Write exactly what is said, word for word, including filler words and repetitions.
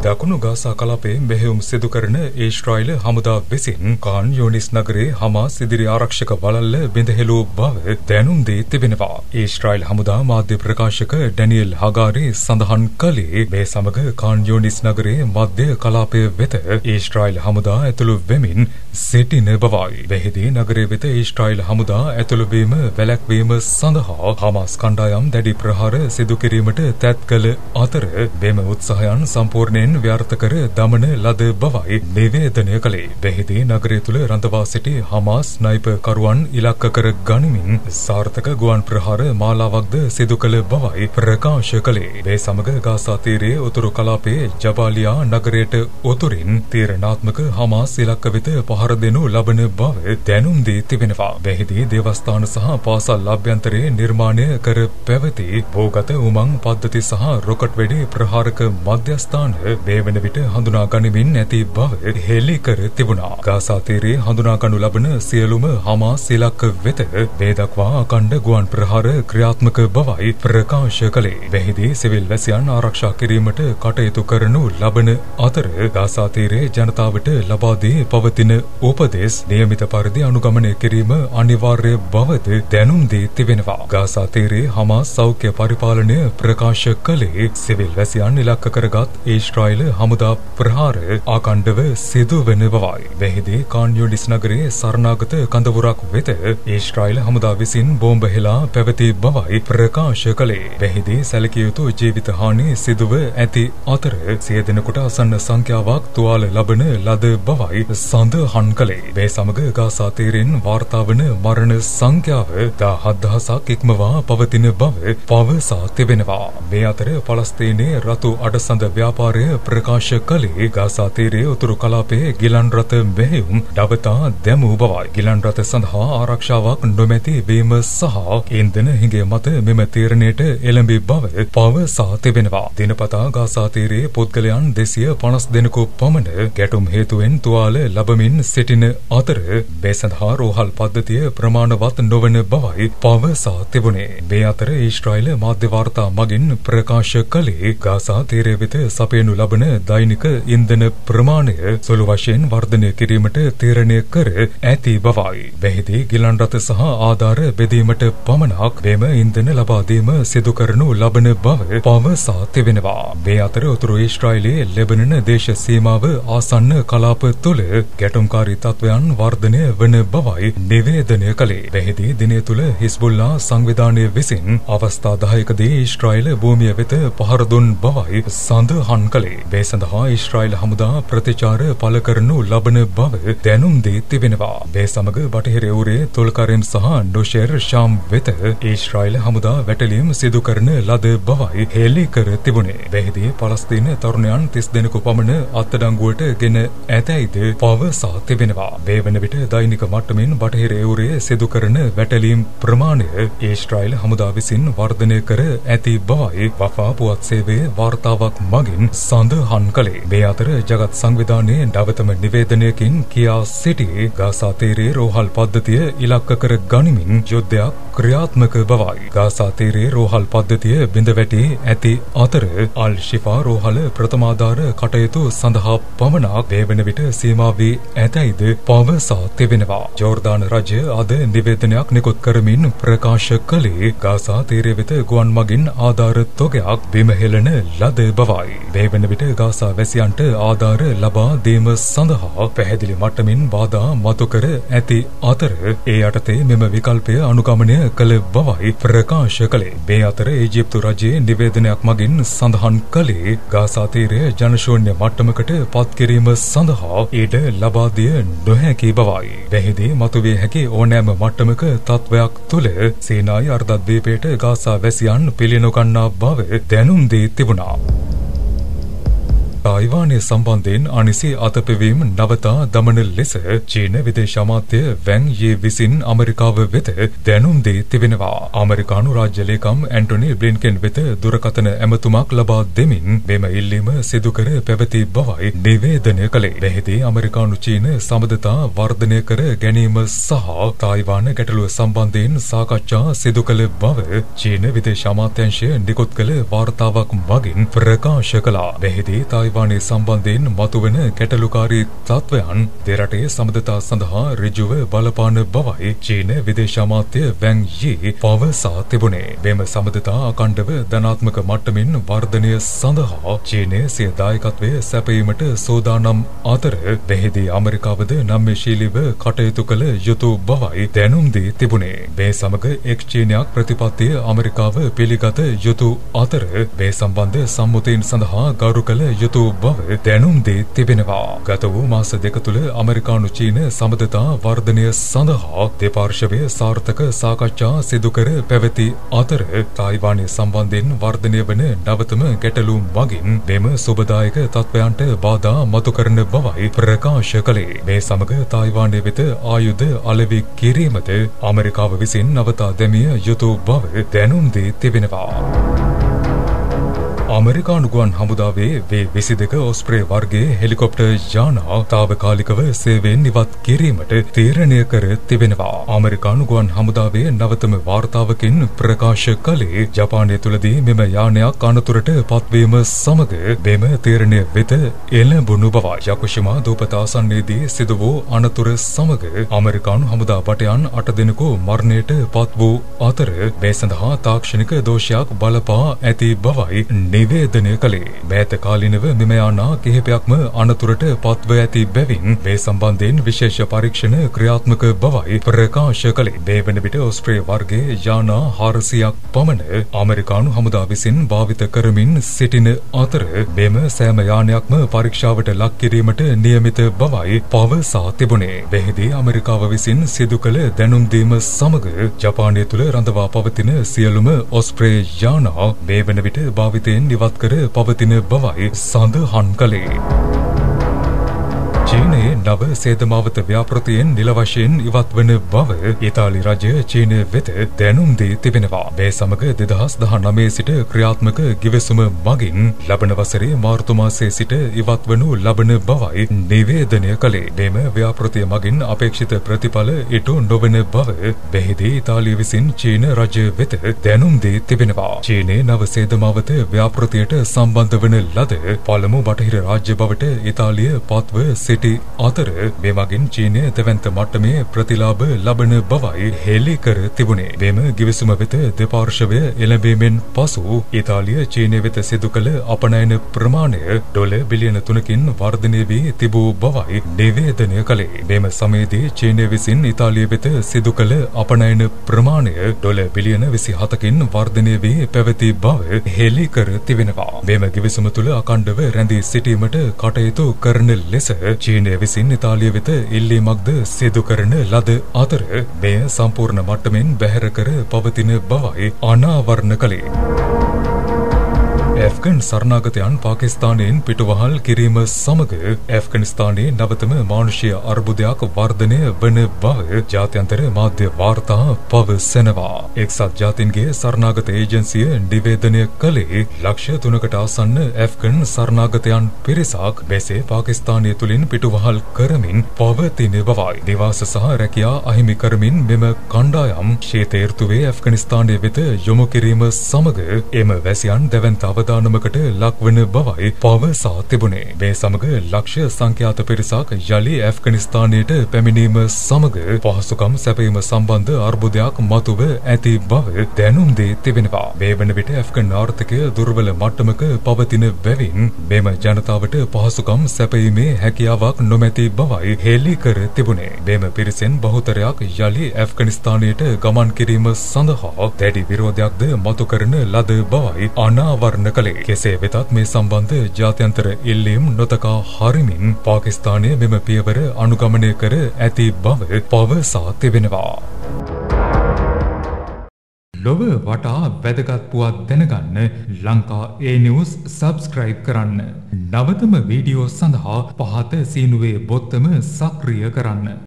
දකුණු ගාසා කලාපයේ මෙහෙයුම් සිදු කරන ඊශ්‍රායල හමුදාව විසින් කාන් යූනිස් නගරයේ හමාස් ඉදිරි ආරක්ෂක වළල්ල බිඳහෙළූ බව දැනුම් දී තිබෙනවා. ඊශ්‍රායල හමුදා මාධ්‍ය ප්‍රකාශක ඩැනියෙල් හගාරි සඳහන් කළේ මේ සමග කාන් යූනිස් නගරයේ මධ්‍ය කලාපය වෙත ඊශ්‍රායල හමුදා ඇතුළු වෙමින් සිටින බවයි. මෙහිදී නගරය වෙත ඊශ්‍රායල හමුදා ඇතුළු වීම වැළැක්වීම සඳහා හමාස් කණ්ඩායම් දැඩි ප්‍රහාර සිදු කිරීමට තැත් කළ අතර මෙම උත්සාහයන් සම්පූර්ණයෙන් ව්‍යර්ථ කර දමන ලද බවයි නිවේදනය කළේ. මෙහිදී නගරය තුළ රඳවා සිටි හමාස් ස්නයිපර්කරුවන් ඉලක්ක කර ගනිමින් සාර්ථක ගුවන් ප්‍රහාර මාලාවක්ද සිදු කළ බවයි ප්‍රකාශ කළේ. මේ සමග ගාසා තීරයේ උතුරු කලාපයේ ජබාලියා නගරයට උතුරින් තීරණාත්මක හමාස් ඉලක්ක වෙත පහර දෙනු ලබන බව දැනුම් දී තිබෙනවා. මෙහිදී දේවස්ථාන සහ පාසල් අභ්‍යන්තරයේ නිර්මාණය කර පැවති භූගත උමං පද්ධති සහ රොකට් වෙඩි ප්‍රහාරක මධ්‍යස්ථාන මේ වන විට හඳුනා ගනිමින් ඇති බව හෙළි කර තිබුණා. ගාසා තීරයේ හඳුනා ගනු ලබන සියලුම හමාස් ඉලක්ක වෙත මේ දක්වා අඛණ්ඩ ගුවන් ප්‍රහාර ක්‍රියාත්මක බවයි ප්‍රකාශ කළේ. මෙහිදී සිවිල් වැසියන් ආරක්ෂා කිරීමට කටයුතු කරනු ලබන අතර ගාසා තීරයේ ජනතාවට ලබා දී පවතින උපදෙස් නියමිත පරිදි අනුගමනය කිරීම අනිවාර්ය බවද දැනුම් දී තිබෙනවා. ගාසා තීරයේ හමාස් සෞඛ්‍ය පරිපාලනය ප්‍රකාශ කළේ සිවිල් වැසියන් ඉලක්ක කරගත් ඊශ්‍රායල හමුදා ප්‍රහාර ආකණ්ඩව සිදුවන බවයි. මෙහිදී කාන් යූනිස් නගරයේ සරණාගත කඳවුරක් වෙත ඊශ්‍රායල හමුදා විසින් බෝම්බ හෙලා පැවති බවයි ප්‍රකාශ කළේ. මෙහිදී සැලකිය යුතු ජීවිත හානි සිදුව ඇති අතර සිය දෙනෙකුට අසන්න සංඛ්‍යාවක් තුවාල ලබන ලද බවයි සඳහන් කළේ. මේ සමග ගාසා තීරයෙන් වාර්තා වන මරණ සංඛ්‍යාව දහහත් දහසක් ඉක්මවා පවතින බව පවසා තිබෙනවා. මේ අතර පලස්තීනයේ රතු අඩසඳ ව්‍යාපාරය ප්‍රකාශ කළේ ගාසා තීරයේ උතුරු කලාපයේ ගිලන් රථ මෙහෙයුම් නවතා දැමූ බවයි. ගිලන් රථ සඳහා ආරක්ෂාවක් නොමැති වීම සහ ඉන්ධන හිඟය මත මෙම තීරණයට එළඹි බව පවසා තිබෙනවා. දිනපතා ගාසා තීරයේ පුද්ගලයන් දෙසිය පනස් දෙනෙකු පමණ ගැටුම් හේතුවෙන් තුවාල ලබමින් සිටින අතර මේ සඳහා රෝහල් පද්ධතිය ප්‍රමාණවත් නොවන බවයි පවසා තිබුණේ. මේ අතර ඊශ්‍රායල මාධ්‍ය වාර්තා මගින් ප්‍රකාශ කළේ ගාසා තීරය වෙත සපයනු ලබන දෛනික ඉන්ධන ප්‍රමාණය සුළු වශයෙන් වර්ධනය කිරීමට තීරණය කර ඇති බවයි. මෙහිදී ගිලන් රථ සහ ආධාර බෙදීමට පමණක් මෙම ඉන්ධන ලබා දීම සිදු කරනු ලබන බව පවසා තිබෙනවා. මේ අතර උතුරු ඊශ්‍රායලයේ ලෙබනන දේශ සීමාව ආසන්න කලාප තුළ ගැටුම්කාරී තත්ත්වයන් වර්ධනය වන බවයි නිවේදනය කළේ. මෙහිදී දිනය තුළ හිස්බුල්ලා සංවිධානය විසින් අවස්ථා දහයකදී ඊශ්‍රායල භූමිය වෙත පහර දුන් බවයි සඳහන් කළේ. මේ සඳහා ඊශ්‍රායල හමුදා ප්‍රතිචාර පළ කරනු ලබන බව දැනුම් දී තිබෙනවා. මේ සමග බටහිර යුරේ තොල්කරෙම් සහ නුෂෙර් ශාම් වෙත ඊශ්‍රායල හමුදා වැටලීම් සිදු කරන ලද බවයි හෙළි කර තිබුණේ. මෙහිදී පලස්තීන තරුණයන් තිස් දෙනෙකු පමණ අත්අඩංගුවට ගෙන ඇතැයිද පවසා තිබෙනවා. මේ වන විට දෛනික මට්ටමින් බටහිර යුරේ සිදු කරන වැටලීම් ප්‍රමාණය ඊශ්‍රායල හමුදා විසින් වර්ධනය කර ඇති බවයි වෆා පුවත් සේවයේ වාර්තාවක් මගින් සඳහන් කළේ. මේ අතර ජගත් සංවිධානයේ නවතම නිවේදනයකින් කියා සිටි ගාසා තීරයේ රෝහල් පද්ධතිය ඉලක්ක කර ගනිමින් යුද්ධයක් ක්‍රියාත්මක බවයි. ගාසා තීරයේ රෝහල් පද්ධතිය බිඳ වැටී ඇති අතර අල් ශිෆා රෝහල ප්‍රථමාධාර කටයුතු සඳහා පමණක් මේ වන විට සීමා වී ඇතැයිද පවසා තිබෙනවා. ජෝර්දාන රජය අද නිවේදනයක් නිකුත් කරමින් ප්‍රකාශ කළේ ගාසා තීරය වෙත ගුවන් මගින් ආධාර තොගයක් බිම හෙළන ලද බවයි. මේ වන විට ගාසා වැසියන්ට ආධාර ලබා දීම සඳහා පැහැදිලි මට්ටමින් බාධා මතු කර ඇති අතර ඒ යටතේ මෙම විකල්පය අනුගමනය කළ බවයි ප්‍රකාශ කළේ. මේ අතර ඊජිප්තු රජයේ නිවේදනයක් මගින් සඳහන් කළේ ගාසා තීරය ජනශූන්‍ය මට්ටමකට පත් කිරීම සඳහා ඊට ලබා දිය නොහැකි බවයි. මෙහිදී මතුවිය හැකි ඕනෑම මට්ටමක තත්වයක් තුළ සීනායි අර්ධද්වීපයට ගාසා වැසියන් පිළිනොගන්නා බව දැනුම් දී තිබුණා. තායිවානය සම්බන්ධයෙන් අනිසි අතපෙවීම නවතා දමන ලෙස චීන විදේශ අමාත්‍ය වැන් යී විසින් ඇමරිකාව වෙත දැනුම් දී තිබෙනවා. ඇමරිකානු රාජ්‍ය ලේකම් ඇන්ටොනි බ්ලින්කන් වෙත දුරකථන ඇමතුමක් ලබා දෙමින් මෙම ඉල්ලීම සිදු කර පැවති බවයි නිවේදනය කළේ. මෙහිදී ඇමරිකානු චීන සබඳතා වර්ධනය කර ගැනීම සහ තායිවාන ගැටලුව සම්බන්ධයෙන් සාකච්ඡා සිදු කළ බව චීන විදේශ අමාත්‍යාංශය නිකුත් කළ වාර්තාවක් මගින් ප්‍රකාශ කළා. මෙහිදී තායිවානයේ සම්බන්ධයෙන් මතුවෙන ගැටලුකාරී තත්ත්වයන් දෙරටේ සමගතා සඳහා ඍජුව බලපාන බවයි චීන විදේශ අමාත්‍ය වැන් යී පවසා තිබුණේ. මෙම සමගතා අඛණ්ඩව ධනාත්මක මට්ටමින් වර්ධනය සඳහා චීනය සිය දායකත්වය සැපයීමට සූදානම් අතර මෙහිදී ඇමරිකාවද නම්‍යශීලීව කටයුතු කළ යුතු බවයි දැනුම් දී තිබුණේ. මේ සමග එක් චීනයක් ප්‍රතිපත්තිය ඇමරිකාව පිළිගත යුතු අතර මේ සම්බන්ධ සම්මුතීන් සඳහා ගරු කළ යුතු බව දැනුම් දී තිබෙනවා. ගත වූ මාස දෙක තුළ ඇමරිකානු චීන සමගතා වර්ධනය සඳහා දෙපාර්ශ්වයේ සාර්ථක සාකච්ඡා සිදු කර පැවති අතර තායිවානය සම්බන්ධයෙන් වර්ධනය වන නවතම ගැටලු මගින් මෙම සුබදායක තත්ත්වයන්ට බාධා මතු කරන බවයි ප්‍රකාශ කළේ. මේ සමග තායිවානය වෙත ආයුධ අලෙවි කිරීමද ඇමරිකාව විසින් නවතා දැමිය යුතු බව දැනුම් දී තිබෙනවා. ඇමරිකානු ගුවන් හමුදාවේ වේ විසි දෙක ඔස්ප්‍රේ වර්ගයේ හෙලිකොප්ටර් යානා තාවකාලිකව සේවයෙන් ඉවත් කිරීමට තීරණය කර තිබෙනවා. ඇමරිකානු ගුවන් හමුදාවේ නවතම වාර්තාවකින් ප්‍රකාශ කළේ ජපානය තුළදී මෙම යානයක් අනතුරට පත්වීම සමග මෙම තීරණය වෙත එළඹුණු බවයි. යකුෂිමා දූපත ආසන්නයේදී සිදු වූ අනතුර සමග ඇමරිකානු හමුදා භටයන් අට දෙනෙකු මරණයට පත් වූ අතර මේ සඳහා තාක්ෂණික දෝෂයක් බලපා ඇති බවයි නිවේදනය කළේ. මෑත කාලිනව මෙම යානා කිහිපයක්ම අනතුරට පත්ව ඇති බැවින් මේ සම්බන්ධයෙන් විශේෂ පරීක්ෂණ ක්‍රියාත්මක බවයි ප්‍රකාශ කළේ. මේ වන විට ඔස්ප්‍රේ වර්ගයේ යානා හාරසියක් පමණ ඇමරිකානු හමුදා විසින් භාවිත කරමින් සිටින අතර මෙම සෑම යානයක්ම පරීක්ෂාවට ලක් කිරීමට නියමිත බවයි පවසා තිබුණේ. මෙහිදී ඇමරිකාව විසින් සිදු කළ දැනුම් දීම සමග ජපානය තුළ රඳවා පවතින සියලුම ඔස්ප්‍රේ යානා මේ වන විට භාවිතයෙන් ඉවත් කර පවතින බවයි සඳහන් කළේ. චීනයේ නව සේදමාවත ව්‍යාපෘතියෙන් නිල වශයෙන් ඉවත් වන බව ඉතාලි රජය චීනය වෙත දැනුම් දී තිබෙනවා. මේ සමග දෙදහස් දහනවය සිට ක්‍රියාත්මක ගිවිසුම මගින් ලබන වසරේ මාර්තු මාසයේ සිට ඉවත් වනු ලබන බවයි නිවේදනය කළේ. මෙම ව්‍යාපෘතිය මගින් අපේක්ෂිත ප්‍රතිඵල ඉටු නොවන බව මෙහිදී ඉතාලිය විසින් චීන රජය වෙත දැනුම් දී තිබෙනවා. චීනයේ නව සේදමාවත ව්‍යාපෘතියට සම්බන්ධ වන ලද පළමු බටහිර රාජ්‍ය බවට ඉතාලිය පත්ව සිටි අතර මේ මගින් චීනය දෙවන්ත මට්ටමේ ප්‍රතිලාභ ලබන බවයි හෙළි කර තිබුණේ. මෙම ගිවිසුම වෙත දෙපාර්ශ්වය එළඹීමෙන් පසු ඉතාලිය චීනය වෙත සිදු කළ අපනයන ප්‍රමාණය ඩොලර් බිලියන තුනකින් වර්ධනය වී තිබූ බවයි නිවේදනය කළේ. මෙම සමයේදී චීනය විසින් ඉතාලිය වෙත සිදු කළ අපනයන ප්‍රමාණය ඩොලර් බිලියන විසි හතකින් වර්ධනය වී පැවති බව හෙළි කර තිබෙනවා. මෙම ගිවිසුම තුළ අඛණ්ඩව රැඳී සිටීමට කටයුතු කරන ලෙස චීනය විසින් ඉතාලිය වෙත ඉල්ලීමක්ද සිදු කරන ලද අතර මෙය සම්පූර්ණ මට්ටමින් බැහැර කර පවතින බවයි අනාවරණ කළේ. ඇෆ්ගන් සරණාගතයන් පාකිස්තානයෙන් පිටුවහල් කිරීම සමග ඇෆ්ගනිස්තානයේ නවතම මානුෂීය අර්බුදයක් වර්ධනය වන බව ජාත්‍යන්තර මාධ්‍ය වාර්තා පවසනවා. එක්සත් ජාතීන්ගේ සරණාගත ඒජන්සිය නිවේදනය කළේ ලක්ෂ තුනකට ආසන්න ඇෆ්ගන් සරණාගතයන් පිරිසක් මෙසේ පාකිස්තානය තුළින් පිටුවහල් කරමින් පවතින බවයි. නිවාස සහ රැකියා අහිමි කරමින් මෙම කණ්ඩායම් ශීත ඍතුවේ ඇෆ්ගනිස්තානය වෙත යොමු කිරීම සමග එම වැසියන් දැවැන්ත අවදානමකට ලක්වන බවයි පවසා තිබුණේ. මේ සමග ලක්ෂ සංඛ්‍යාත පිරිසක් යළි ඇෆ්ගනිස්තානයට පැමිණීම සමග පහසුකම් සැපයීම සම්බන්ධ අර්බුදයක් මතුව ඇති බව දැනුම් දී තිබෙනවා. මේ වන විට ඇෆ්ගන් ආර්ථිකය දුර්වල මට්ටමක පවතින බැවින් මෙම ජනතාවට පහසුකම් සැපයීමේ හැකියාවක් නොමැති බවයි හෙළි කර තිබුණේ. මෙම පිරිසෙන් බහුතරයක් යළි ඇෆ්ගනිස්තානයට ගමන් කිරීම සඳහා දැඩි විරෝධයක්ද මතු කරන ලද බවයි අනාවරණ කළේ. කෙසේ වෙතත් මේ සම්බන්ධ ජාත්‍යන්තර ඉල්ලීම් නොතකා හරිමින් පාකිස්තානය මෙම පියවර අනුගමනය කර ඇති බව පවසා තිබෙනවා. ලොව වටා වැදගත් පුවත් දැනගන්න ලංකා ඒ නිවුස් සබ්ස්ක්‍රයිබ් කරන්න. නවතම වීඩියෝ සඳහා පහත සීනුවේ බොත්තම සක්‍රිය කරන්න.